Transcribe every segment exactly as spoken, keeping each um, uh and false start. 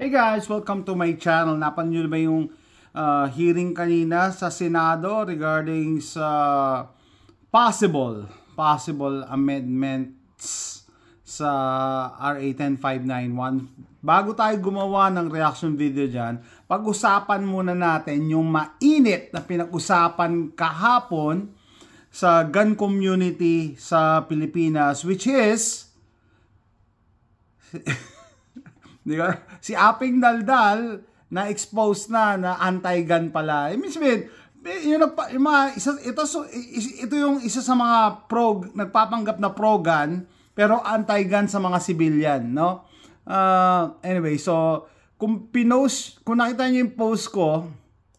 Hey guys, welcome to my channel. Napanood nyo ba yung uh, hearing kanina sa Senado regarding sa possible possible amendments sa R A ten five ninety-one? Bago tayo gumawa ng reaction video dyan, pag-usapan muna natin yung mainit na pinag-usapan kahapon sa gun community sa Pilipinas, which is di ba? Si Aping Daldal na expose na na anti-gun pala. I mean, sabihin, yun, yung mga, isa, ito, so, ito yung isa sa mga pro, nagpapanggap na pro-gun pero anti-gun sa mga civilian, no? Uh, anyway, so kung pinost, kung nakita niyo yung post ko,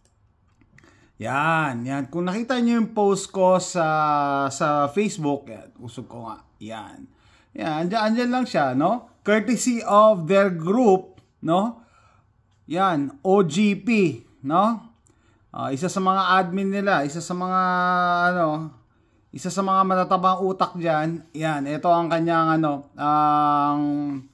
yan, yan. Kung nakita niyo yung post ko sa sa Facebook, yan, usog ko nga, yan. Yan, andyan, andyan lang siya, no? Courtesy of their group, no? Yan, O G P, no? Uh, isa sa mga admin nila, isa sa mga, ano, isa sa mga matatabang utak dyan. Yan, ito ang kanyang, ano, ang,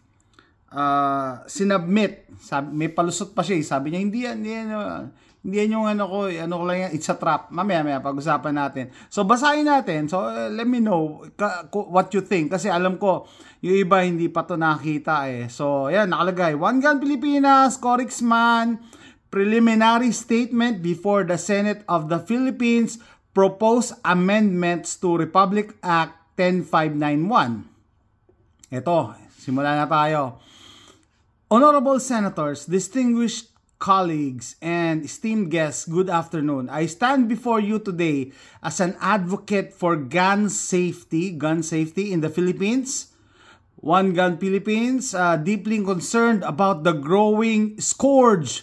uh, sinubmit. Sabi, may palusot pa siya, sabi niya, hindi yan, hindi yan, uh, hindi yan yung ano ko, ano ko lang yan, it's a trap. Mamaya, mamaya, pag-usapan natin. So, basahin natin. So, uh, let me know what you think. Kasi alam ko, yung iba hindi pa to nakita eh. So, ayan, nakalagay. One Gun Pilipinas, Corixman, preliminary statement before the Senate of the Philippines propose amendments to Republic Act ten five ninety-one. Ito, simulan na tayo. Honorable Senators, distinguished colleagues and esteemed guests, good afternoon. I stand before you today as an advocate for gun safety, gun safety in the Philippines. One Gun Philippines, uh, deeply concerned about the growing scourge.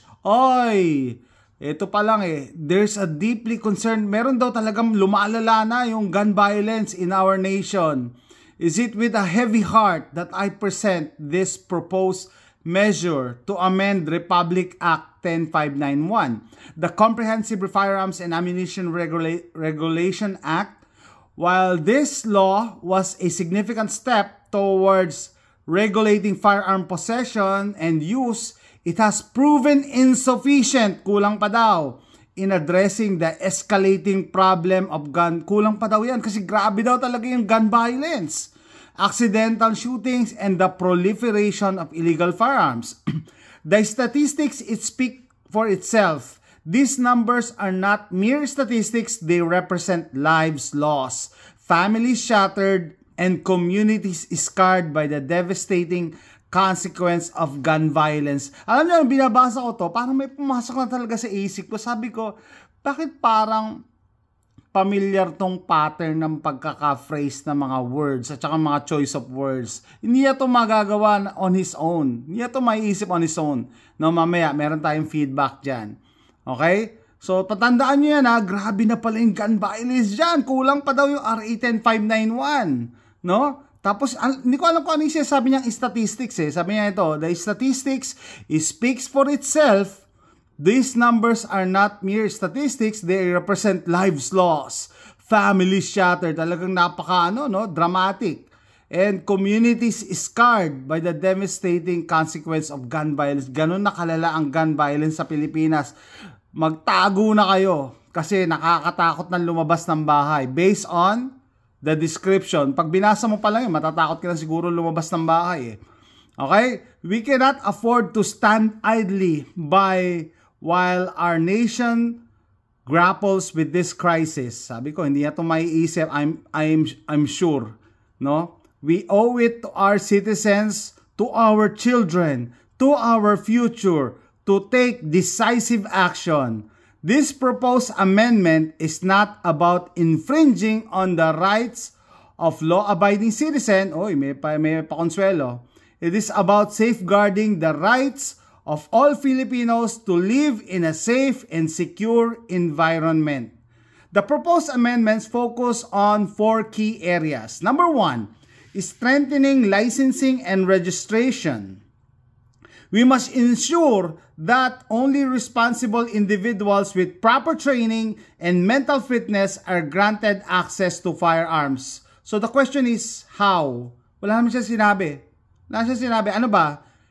Oy, ito pa lang eh. There's a deeply concerned, meron daw talagang lumalala na yung gun violence in our nation. Is it with a heavy heart that I present this proposed measure to amend Republic Act ten five ninety-one, the Comprehensive Firearms and Ammunition Regula Regulation Act? While this law was a significant step towards regulating firearm possession and use, it has proven insufficient, kulang pa daw, in addressing the escalating problem of gun. Kulang pa daw yan kasi grabe daw talaga yung gun violence, accidental shootings, and the proliferation of illegal firearms. The statistics, it speak for itself. These numbers are not mere statistics, they represent lives lost, families shattered, and communities scarred by the devastating consequence of gun violence. Alam niyo, binabasa ko to, parang may pumasok na talaga sa isip ko. Sabi ko, bakit parang familiar tong pattern ng pagkaka-phrase ng mga words at saka mga choice of words? Hindi niya to magagawa on his own. Hindi niya to maiisip on his own. No, mamaya, meron tayong feedback dyan. Okay? So, tatandaan nyo yan ha, grabe na pala yung gun violence dyan. Kulang pa daw yung R A ten five ninety-one. No? Tapos, hindi ko alam kung ano yung sabi niyang statistics eh. Sabi niya ito, the statistics speaks for itself. These numbers are not mere statistics, they represent lives lost, families shattered, talagang napaka ano, no, dramatic, and communities scarred by the devastating consequence of gun violence. Ganun na kalala ang gun violence sa Pilipinas. Magtago na kayo kasi nakakatakot na lumabas ng bahay based on the description. Pag binasa mo pa lang yun, matatakot ka na siguro lumabas ng bahay eh. Okay? We cannot afford to stand idly by while our nation grapples with this crisis. Sabi ko, hindi na ito maiisip. I'm, I'm, I'm sure. No? We owe it to our citizens, to our children, to our future, to take decisive action. This proposed amendment is not about infringing on the rights of law-abiding citizens. Oy, may pa, may pakonsuelo. It is about safeguarding the rights of all Filipinos to live in a safe and secure environment. The proposed amendments focus on four key areas. Number one, strengthening licensing and registration. We must ensure that only responsible individuals with proper training and mental fitness are granted access to firearms. So the question is, how? Wala naman siya sinabi. Wala siya sinabi. Ano ba?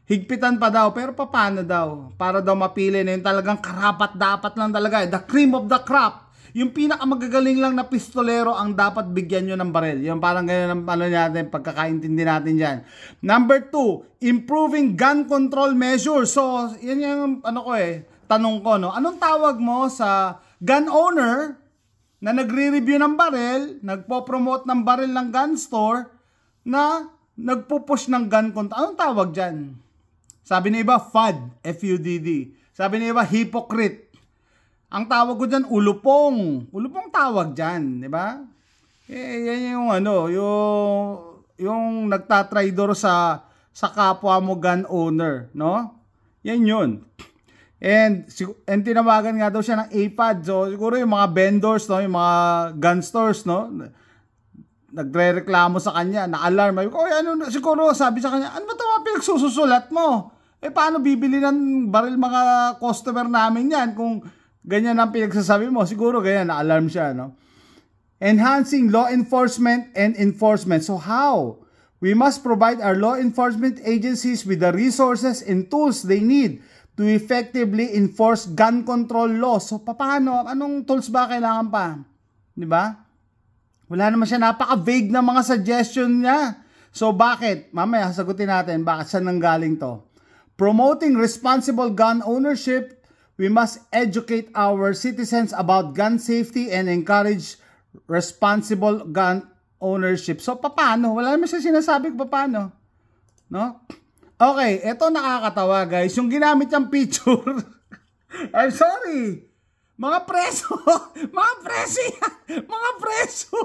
higpitan pa daw, pero paano daw? Para daw mapili na yung talagang karapat-dapat lang talaga. The cream of the crop. Yung pinakamagagaling lang na pistolero ang dapat bigyan nyo ng baril. Yung parang ganyan ang ano natin, pagkakaintindi natin dyan. Number two, improving gun control measures. So, yan yung ano ko eh, tanong ko, no? Anong tawag mo sa gun owner na nagre-review ng baril, nagpo-promote ng baril ng gun store, na nagpo-push ng gun control? Anong tawag dyan? Sabi ni iba, F U D, F U D D. Sabi ni iba, hypocrite. Ang tawag ko dyan, ulupong. Ulupong tawag dyan, di ba? Eh, yan yung ano, yung, yung nagtatraidor sa, sa kapwa mo gun owner, no? Yan yun. And, and tinawagan nga daw siya ng A P A D. So, siguro yung mga vendors, no? Yung mga gun stores, no? Nagre-reklamo sa kanya, na-alarm. Oh, ano, siguro sabi sa kanya, ano ba ito mga pinagsusulat mo? Eh, paano bibili ng baril mga customer namin yan kung ganyan ang pinagsasabi mo? Siguro ganyan, na-alarm siya, no? Enhancing law enforcement and enforcement. So how? We must provide our law enforcement agencies with the resources and tools they need to effectively enforce gun control laws. So paano? Anong tools ba kailangan pa? Di ba? Wala naman siya, napaka-vague na mga suggestion niya. So bakit? Mamaya sagutin natin bakit saan nanggaling to. Promoting responsible gun ownership, we must educate our citizens about gun safety and encourage responsible gun ownership. So, paano? Wala naman siya sinasabi kung paano. No? Okay, eto nakakatawa guys. Yung ginamit niyang picture. I'm sorry. Mga preso. Mga preso yan. Mga preso.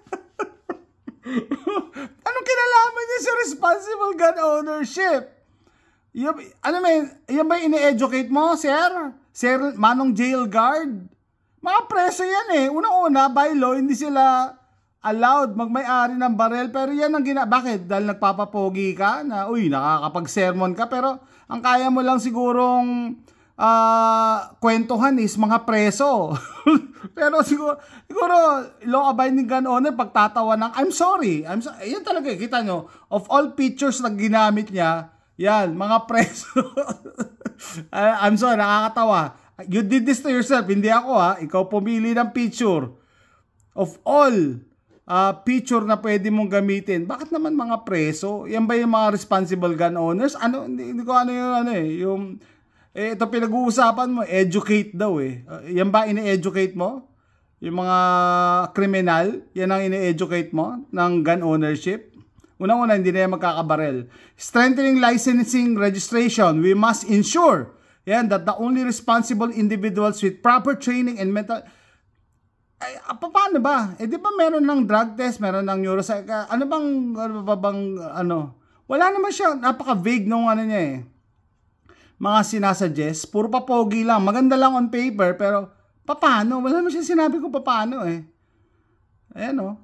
Anong kinalaman niya sa responsible gun ownership? Yung, ano may, yan ba ini-educate mo, sir? Sir, manong jail guard? Mga preso yan eh. Unang-una, by law, hindi sila allowed magmay-ari ng barel. Pero yan ang gina... Bakit? Dahil nagpapapogi ka na, uy, nakakapag-sermon ka. Pero ang kaya mo lang sigurong uh, kwentuhan is mga preso. Pero siguro, siguro law-abiding gun owner, pagtatawa ng, I'm sorry. I'm so, yan talaga, kita nyo. Of all pictures na ginamit niya, yan, mga preso. I'm sorry, nakakatawa. You did this to yourself, hindi ako ha. Ikaw pumili ng picture. Of all uh, picture na pwede mong gamitin, bakit naman mga preso? Yan ba yung mga responsible gun owners? Ano, hindi, hindi ko ano yung ano eh. Yung, eh, ito pinag-uusapan mo, educate daw eh. Uh, yan ba ini-educate mo? Yung mga kriminal, yan ang ini-educate mo ng gun ownership? Unang-una, hindi na yan magkakabarel. Strengthening licensing registration. We must ensure yan, that the only responsible individuals with proper training and mental... Ay, paano ba? Eh, di ba meron ng drug test, meron ng neuropsych... Ano bang, ano ba bang, ano? Wala naman siya, napaka-vague nung ano niya eh. Mga sinasuggest, puro papogi lang. Maganda lang on paper, pero paano? Wala naman siya sinabi kung paano eh. Ayan o. Oh.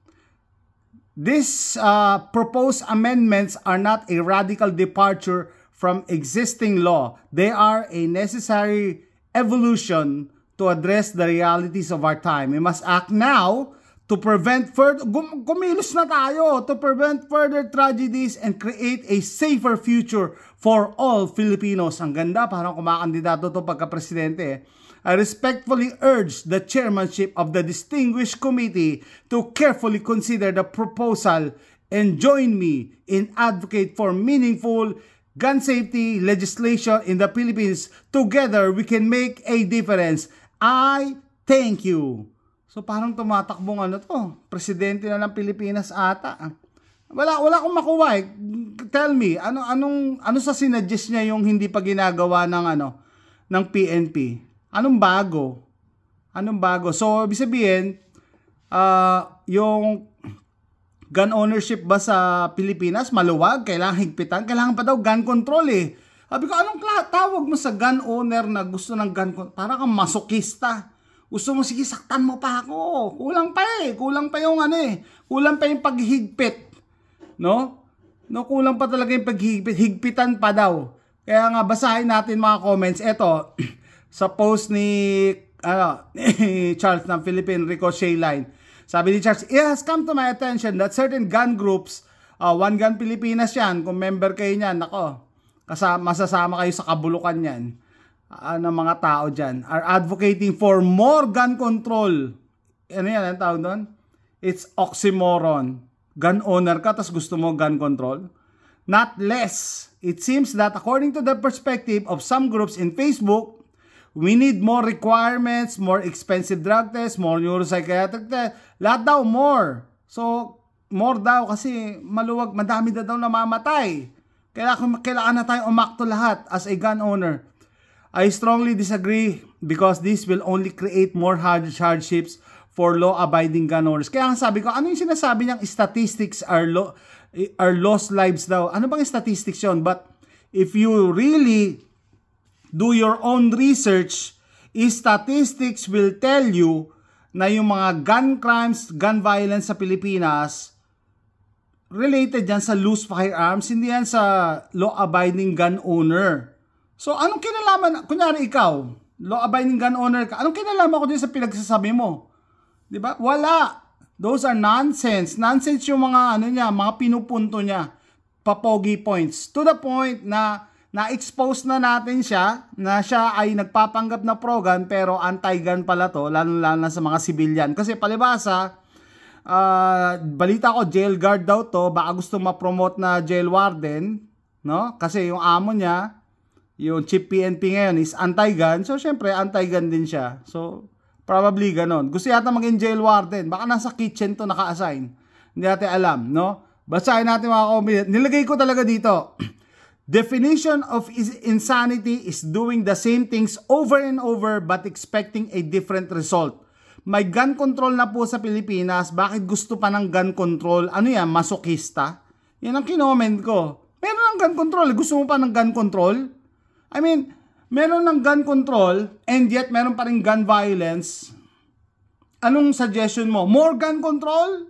These uh, proposed amendments are not a radical departure from existing law. They are a necessary evolution to address the realities of our time. We must act now to prevent further, gum, kumilos na tayo, to prevent further tragedies and create a safer future for all Filipinos. Ang ganda, parang kumakandidato to pagka-presidente eh. I respectfully urge the chairmanship of the distinguished committee to carefully consider the proposal and join me in advocate for meaningful gun safety legislation in the Philippines. Together, we can make a difference. I thank you. So parang tumatakbong ano to, presidente na ng Pilipinas ata. Wala wala akong makuha eh. Tell me, ano anong ano sa sinuggest niya yung hindi pa ginagawa ng ano ng P N P? Anong bago? Anong bago? So, ibig sabihin, uh, yung gun ownership ba sa Pilipinas, maluwag, kailangan higpitan, kailangan pa daw gun control eh. Sabi ko, anong tawag mo sa gun owner na gusto ng gun control? Para kang masokista. Gusto mo, sige, saktan mo pa ako. Kulang pa eh. Kulang pa yung ano eh. Kulang pa yung paghigpit. No? No, kulang pa talaga yung paghigpit. Higpitan pa daw. Kaya nga, basahin natin mga comments. Eto, sa post ni, ano, ni Charles ng Philippine Ricochet Line. Sabi ni Charles, it has come to my attention that certain gun groups, uh, One Gun Pilipinas yan, kung member kayo niyan, nako, kasama, masasama kayo sa kabulukan yan, uh, ng mga tao dyan, are advocating for more gun control. Ano yan, ang tawag doon? It's oxymoron. Gun owner ka, tas gusto mo gun control? Not less. It seems that according to the perspective of some groups in Facebook, we need more requirements, more expensive drug tests, more neuropsychiatric tests, lahat daw more. So, more daw kasi maluwag, madami na daw namamatay. Kailangan, kailangan na tayong umakto lahat as a gun owner. I strongly disagree because this will only create more hard hardships for law-abiding gun owners. Kaya ang sabi ko, ano yung sinasabi niyang statistics are, lo are lost lives daw? Ano bang statistics yun? But if you really do your own research, statistics will tell you na yung mga gun crimes, gun violence sa Pilipinas, related yan sa loose firearms, hindi yan sa law-abiding gun owner. So, anong kinalaman, kunyari ikaw, law-abiding gun owner ka, anong kinalaman ko din sa pinagsasabi mo? Diba? Wala. Those are nonsense. Nonsense yung mga, ano niya, mga pinupunto niya. Papogi points. To the point na, na-expose na natin siya, na siya ay nagpapanggap na pro-gun, pero anti-gun pala to, lalo-lalo na sa mga civilian. Kasi palibasa, Uh, balita ko jail guard daw to, baka gusto ma-promote na jail warden, no? Kasi yung amo niya, yung chief P N P ngayon is anti-gun, so syempre anti-gun din siya. So probably ganon. Gusto yata maging jail warden, baka nasa kitchen to naka-assign. Hindi natin alam, no? Basahin natin mga comment. Nilagay ko talaga dito. Definition of insanity is doing the same things over and over but expecting a different result. May gun control na po sa Pilipinas. Bakit gusto pa ng gun control? Ano yan? Masokista? Yan ang kinoment ko. Meron ng gun control. Gusto mo pa ng gun control? I mean, meron ng gun control and yet meron pa rin gun violence. Anong suggestion mo? More gun control?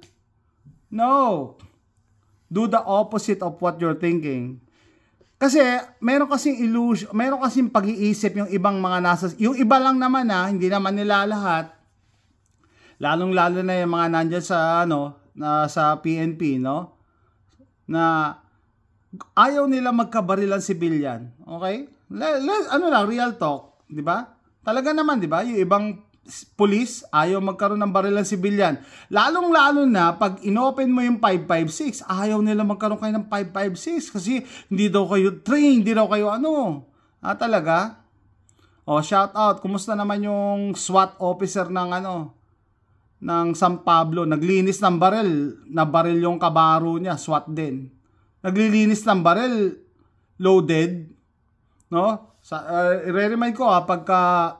No. Do the opposite of what you're thinking. Kasi meron kasing illusion, meron kasing pag-iisip yung ibang mga nasa, yung iba lang naman ha, hindi naman nila lahat. Lalong-lalo na yung mga nandiyan sa ano, na sa P N P, no? Na ayaw nila magkabarilan civilian. Okay? Le, le, ano lang, real talk, 'di ba? Talaga naman, 'di ba? Yung ibang police ayaw magkaroon ng barilan civilian. Lalong-lalo na pag inopen mo yung five five six, ayaw nila magkaroon kayo ng five five six kasi hindi daw kayo trained, hindi daw kayo ano. Ah, talaga? Oh, shout out. Kumusta naman yung SWAT officer ng ano? Ng San Pablo, naglinis ng baril, na baril yung kabaro niya, SWAT din. Naglilinis ng baril, loaded, no? Sa uh, i-remind ko ha, pagka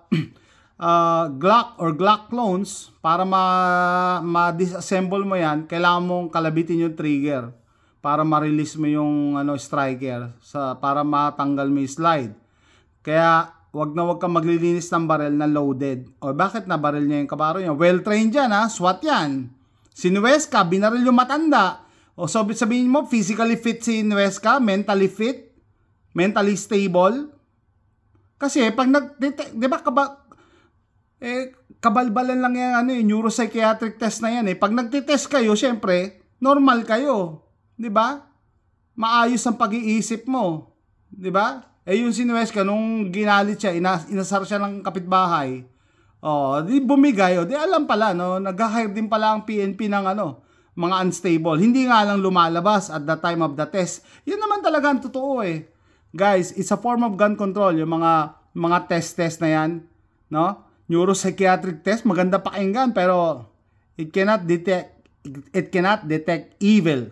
uh, Glock or Glock clones, para ma ma-disassemble mo yan, kailangan mong kalabitin yung trigger para ma-release mo yung ano striker, sa para matanggal mo yung slide. Kaya wag na wag kang maglilinis ng baril na loaded. O bakit na baril niya yung kabaro niya? Well-trained yan ha, SWAT yan. Si Nuesca, binaril yung matanda. O so, sabihin mo, physically fit si Nuesca, mentally fit, mentally stable. Kasi pag nag, di ba, kaba, eh, kabalbalan lang yan, ano, yung neuropsychiatric test na yan eh. Pag nagtitest kayo, syempre, normal kayo. Di ba? Maayos ang pag-iisip mo. Di ba? Eh yung si Nuesca, nung ginalit siya, inas inasar siya ng kapitbahay, oh, di bumigay, oh, di alam pala, no, nag-hire din pala ang P N P ng ano, mga unstable. Hindi nga lang lumalabas at the time of the test. Yun naman talaga ang totoo eh. Guys, it's a form of gun control, yung mga, mga test-test na yan, no? Neuropsychiatric test, maganda pakinggan, pero it cannot detect, it cannot detect evil.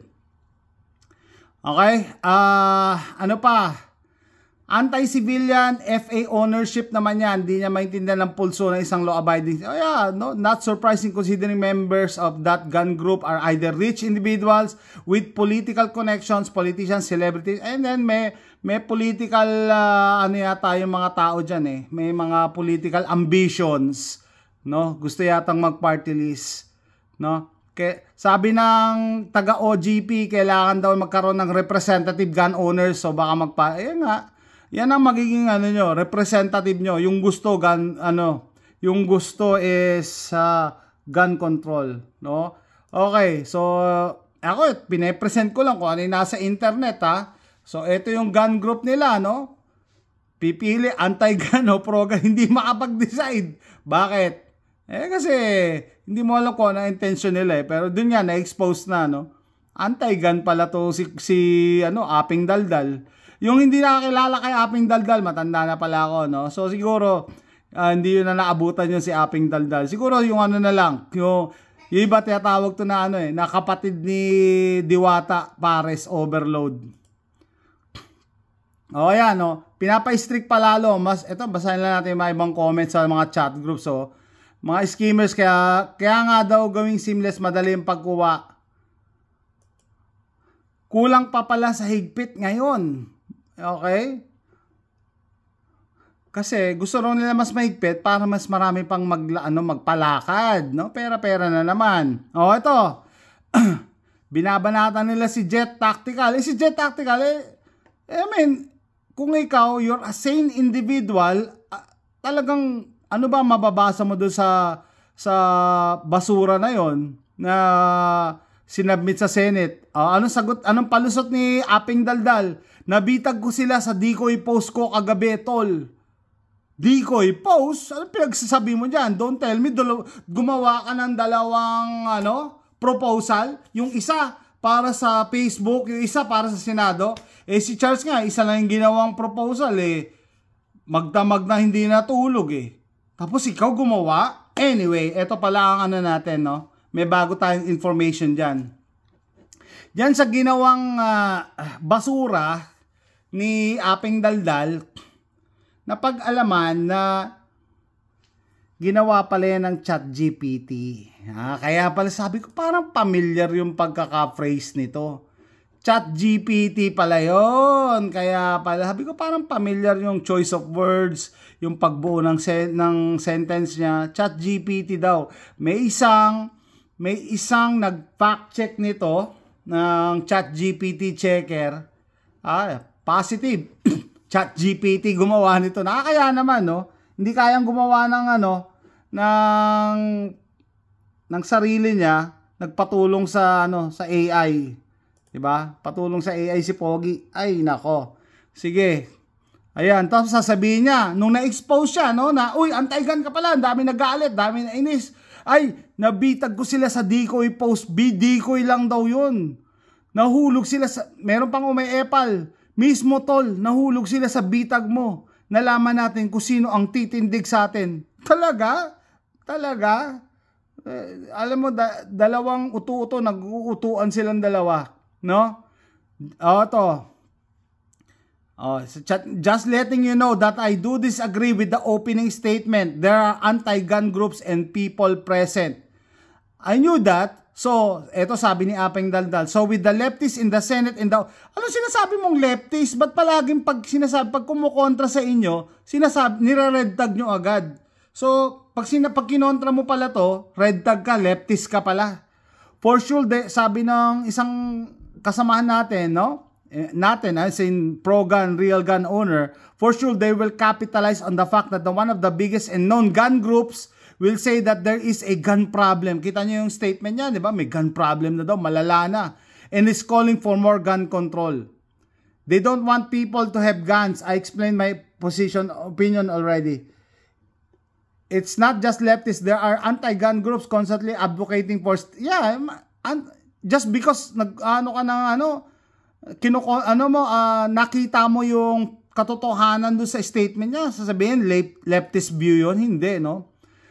Okay? Ah, uh, ano pa? Anti-civilian, F A ownership naman yan. Hindi niya maintindihan ng pulso ng isang law-abiding. Oh yeah, no, not surprising considering members of that gun group are either rich individuals with political connections, politicians, celebrities, and then may may political, uh, ano yata yung mga tao dyan eh. May mga political ambitions, no? Gusto yatang mag-party list, no? Kaya, sabi ng taga-O G P, kailangan daw magkaroon ng representative gun owners, so baka magpa... Ayan nga. Yan ang magiging ano nyo, representative nyo. Yung gusto gun ano, yung gusto is uh, gun control, no? Okay, so ako pine-present ko lang kung ano yung nasa internet ha. So, ito yung gun group nila, no? Pipili, anti-gun o pro-gun, hindi makapag-decide. Bakit? Eh, kasi, hindi mo alam kung ano intention nila eh. Pero dun nga, na-expose na, no? Anti-gun pala to si, si ano, Aping Daldal. Yung hindi nakakilala kay Aping Daldal, matanda na pala ako, no? So, siguro, uh, hindi yun na naabutan yun si Aping Daldal. Siguro, yung ano na lang, yung, yung iba tinatawag to na ano eh, na kapatid ni Diwata Pares Overload. O, ayan, no? Pinapa-strict pa lalo. Mas, eto, basahin lang natin yung mga ibang comments sa mga chat groups, oh. Mga skimmers, kaya, kaya nga daw gawing seamless, madali yung pagkuha. Kulang pa pala sa higpit ngayon. Okay? Kasi gusto rin nila mas mahigpit para mas marami pang mag, ano, magpalakad. No? Pera-pera na naman. O, ito. Binabanatan nila si Jet Tactical. Eh, si Jet Tactical, eh, I mean, kung ikaw, you're a sane individual, uh, talagang, ano ba mababasa mo doon sa, sa basura na yon na sinabmit sa Senate? Uh, anong sagot, anong palusot ni Aping Daldal? Nabitag ko sila sa decoy post ko kagabi, tol. Decoy post? Ano pinagsasabi mo dyan? Don't tell me, gumawa ka ng dalawang, ano, proposal. Yung isa, para sa Facebook, yung isa para sa Senado. Eh si Charles nga, isa lang yung ginawang proposal eh. Magdamag na hindi natulog eh. Tapos ikaw gumawa? Anyway, eto pala ang ano natin, no? May bago tayong information dyan. Dyan sa ginawang uh, basura ni Aping Daldal, napag-alaman na ginawa pala yan ng ChatGPT. Ah, kaya pala sabi ko, parang familiar yung pagkaka-phrase nito. ChatGPT pala yun. Kaya pala, sabi ko, parang familiar yung choice of words, yung pagbuo ng, sen ng sentence niya. ChatGPT daw. May isang, may isang nag-fact check nito ng ChatGPT checker. Ah, positive. ChatGPT gumawa nito. Nakakaya naman, no? Hindi kayang gumawa ng ano, ng ng sarili niya, nagpatulong sa ano, sa A I. 'Di ba? Patulong sa A I si Pogi. Ay nako. Sige. Ayan, tapos sasabihin niya nung na-expose siya, no, na uy, anti-gun ka pala, dami nagalit, dami na inis. Ay, nabitag ko sila sa decoy post. B decoy lang daw 'yun. Nahulog sila sa, meron pang umay-epal. Mismo tol, nahulog sila sa bitag mo. Nalaman natin kung sino ang titindig sa atin. Talaga? Talaga? Eh, alam mo, da dalawang utu-uto, nag-uutuan silang dalawa. No? O, to. Oh, just letting you know that I do disagree with the opening statement. There are anti-gun groups and people present. I knew that. So, eto sabi ni Aping Daldal. So, with the leftists in the Senate and the... Ano sinasabi mong leftist? Ba't palaging pag sinasabi, pag kumukontra sa inyo, sinasabi, nire-red tag nyo agad? So, pag, sina, pag kinontra mo pala to, red tag ka, leftist ka pala. For sure, de, sabi ng isang kasamahan natin, no? Eh, natin, as in pro-gun, real gun owner, for sure, they will capitalize on the fact that the one of the biggest and known gun groups will say that there is a gun problem. Kita nyo yung statement niya, di ba? May gun problem na daw, malala na. And is calling for more gun control. They don't want people to have guns. I explained my position, opinion already. It's not just leftists. There are anti-gun groups constantly advocating for... Yeah, just because nag, ano ka ng ano, kinuko, ano mo, uh, nakita mo yung katotohanan doon sa statement niya, sasabihin, leftist view yun. Hindi, no?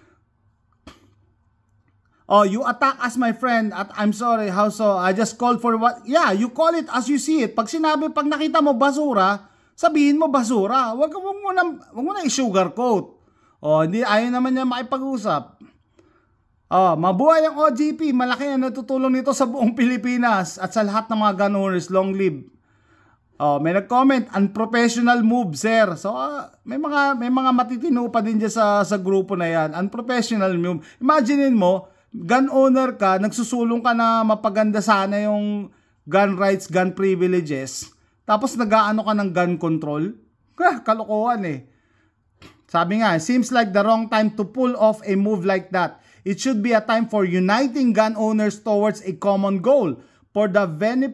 Oh, you attack as my friend at I'm sorry, how so? I just called for what? Yeah, you call it as you see it. Pag sinabi, pag nakita mo basura, sabihin mo basura. Wag, wag mo na, wag mo na i-sugarcoat. Oh, hindi, ayaw naman niya makipag-usap. Oh, mabuhay ang O G P. Malaki ang natutulong nito sa buong Pilipinas at sa lahat ng mga gun owners. Long live. Oh, may nag-comment, unprofessional move, sir. So, uh, may mga may mga matitino pa din dyan sa, sa grupo na yan. Unprofessional move. Imaginin mo, gun owner ka, nagsusulong ka na mapaganda sana yung gun rights, gun privileges, tapos nag-aano ka ng gun control? Ah, kalokohan eh. Sabi nga, seems like the wrong time to pull off a move like that. It should be a time for uniting gun owners towards a common goal for the benefit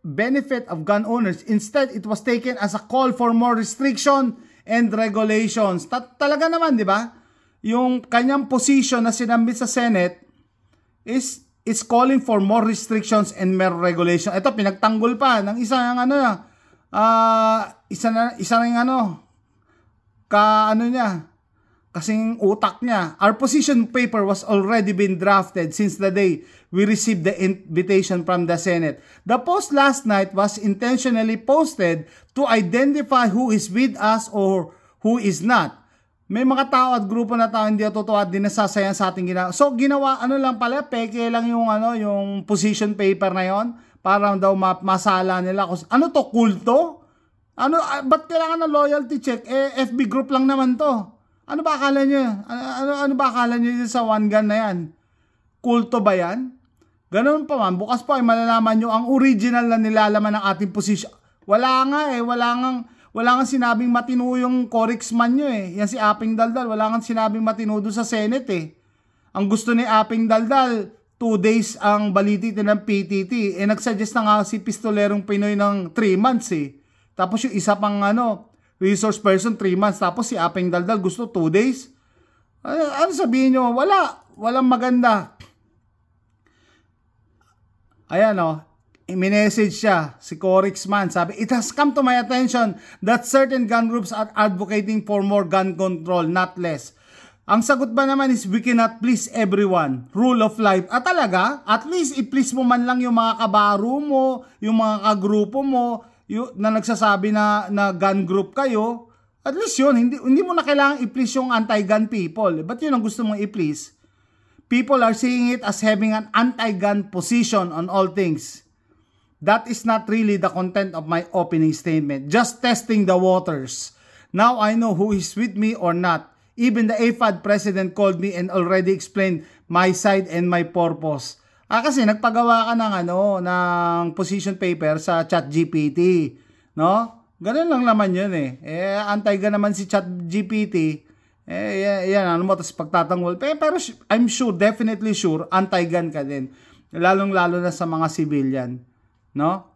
benefit of gun owners. Instead, it was taken as a call for more restriction and regulations. Ta- talaga naman, di ba? Yung kanyang position na sinambit sa Senate is is calling for more restrictions and more regulation. Ito, pinagtanggol pa ng isa ng ano na, uh, isa na, isa na yung ano, ka ano niya, kasing utak niya. Our position paper was already been drafted since the day we received the invitation from the Senate. The post last night was intentionally posted to identify who is with us or who is not. May mga tao at grupo na tao hindi totoo at di nasasayan sa ating ginawa. So ginawa ano lang pala, peke lang yung ano, yung position paper na yon para daw masala nila. Ano to, kulto? Ano, ba't kailangan ng loyalty check? Eh, F B group lang naman to. Ano ba akala nyo? Ano, ano, ano ba akala nyo sa one gun na yan? Kulto ba yan? Ganun pa man, bukas pa ay malalaman nyo ang original na nilalaman ng ating position. Wala nga eh, wala nga, wala nga sinabing matino yung Corexman nyo eh. Yan si Aping Daldal, wala nga sinabing matino doon sa Senate eh. Ang gusto ni Aping Daldal, two days ang balititin ng P T T. Eh nagsuggest na nga si Pistolerong Pinoy ng three months eh. Tapos yung isa pang ano, resource person, three months. Tapos si Aping Daldal gusto two days. Ano, ano sabihin nyo? Wala. Walang maganda. Ayan o. Oh, i-message siya, si Corexman. Sabi, it has come to my attention that certain gun groups are advocating for more gun control, not less. Ang sagot ba naman is, we cannot please everyone. Rule of life. At talaga, at least i-please mo man lang yung mga kabaro mo, yung mga kagrupo mo, yung, na nagsasabi na, na gun group kayo. At least yun, hindi, hindi mo na kailangan i-please yung anti-gun people. But yun ang gusto mong i-please. People are seeing it as having an anti-gun position on all things. That is not really the content of my opening statement. Just testing the waters. Now I know who is with me or not. Even the A F A D president called me and already explained my side and my purpose. Ah, kasi nagpagawa ka ng ano, ng position paper sa ChatGPT, no? Ganun lang naman yun eh. Eh, anti-gun naman si ChatGPT. Eh, yan, ano mo, tapos pagtatanggol. Eh, pero I'm sure, definitely sure, anti-gun ka din. Lalong-lalo na sa mga civilian. No?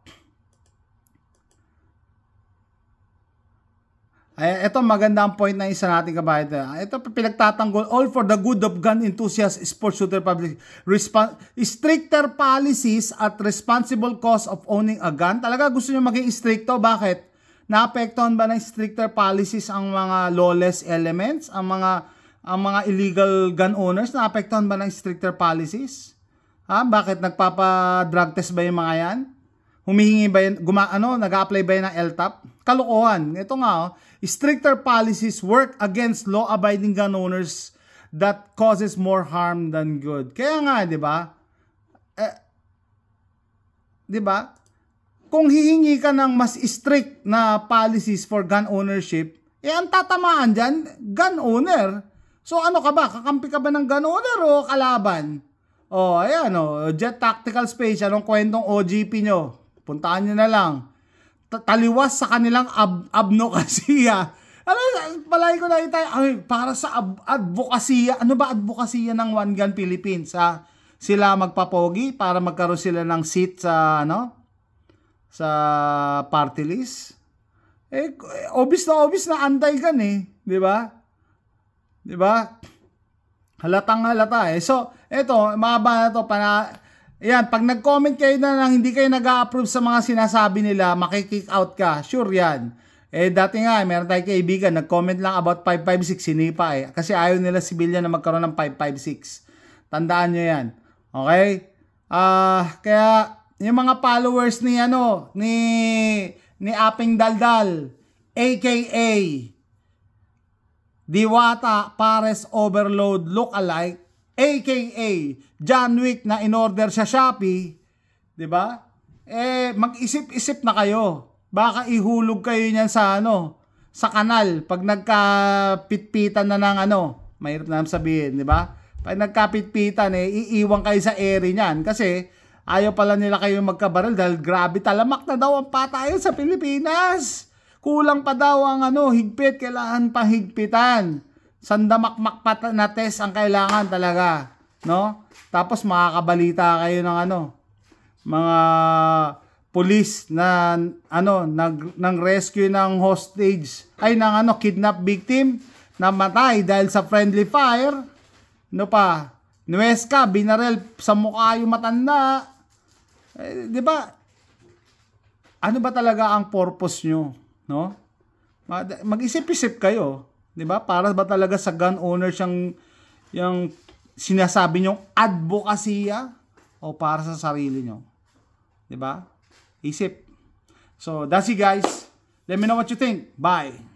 Ay, ito maganda ang point na isa nating kabayan. Ito pinagtatanggol, all for the good of gun enthusiasts, sports shooter public. Respon- stricter policies at responsible cost of owning a gun. Talaga gusto nyo maging stricto? Bakit? Naapektuhan ba ng stricter policies ang mga lawless elements, ang mga ang mga illegal gun owners? Naapektuhan ba ng stricter policies? Ha? Bakit nagpapa-drug test ba yung mga yan? Humihingi ba yan, guma, ano, nag-a-apply ba yan ng L T A P? Kalokohan. Ito nga, oh, stricter policies work against law-abiding gun owners that causes more harm than good. Kaya nga, di ba? Eh, di ba? Kung hihingi ka ng mas strict na policies for gun ownership, eh ang tatamaan dyan, gun owner. So ano ka ba? Kakampi ka ba ng gun owner o kalaban? O, oh, ayan o, oh, Jet Tactical Space, anong kwentong O G P nyo? Puntaan nyo na lang. Taliwas sa kanilang ab advokasya. Ano, palagi ko nakita, ay, para sa ab advokasya. Ano ba advokasya ng One Gun Philippines? Ha? Sila magpapogi para magkaroon sila ng seat sa, ano, sa party list. Eh, obvious na obvious na anti-gun eh. Di ba? Di ba? Halatang halata eh. So, eto, mahaba na to. Pana, yan, pag nag-comment kayo na nang hindi kayo nag-a-approve sa mga sinasabi nila, makikick out ka. Sure yan. Eh, dati nga, meron tayong kaibigan, nag-comment lang about five five six, sinipa eh. Kasi ayaw nila civilian na magkaroon ng five five six. Tandaan nyo yan. Okay? Ah, uh, kaya, yung mga followers ni, ano, ni, ni Aping Daldal, A K A Diwata Pares Overload Lookalike, A K A John Wick na in-order sa Shopee, 'di ba? Eh mag-isip-isip na kayo. Baka ihulog kayo niyan sa ano, sa kanal pag nagkapitpitan na ng ano, mahirap na sabihin, 'di ba? Pag nagkapitpitan eh iiwan kayo sa area niyan kasi ayaw pala nila kayo magkabaril dahil grabe talamak na daw ang patayan sa Pilipinas. Kulang pa daw ang ano, higpit, kailangan pa higpitan. Sandamakmak pa na test ang kailangan talaga, no? Tapos makakabalita kayo ng ano, mga police na ano nag ng rescue ng hostage ay ng ano kidnap victim na matay dahil sa friendly fire. No pa, Nuesca binarel sa mukha yung matanda. Eh, 'di ba? Ano ba talaga ang purpose nyo, no? Mag-isip-isip kayo, 'di ba? Para ba talaga sa gun owners yung yung sinasabi nyong advokasya o para sa sarili nyo? 'Di ba? Isip. So, that's it guys. Let me know what you think. Bye.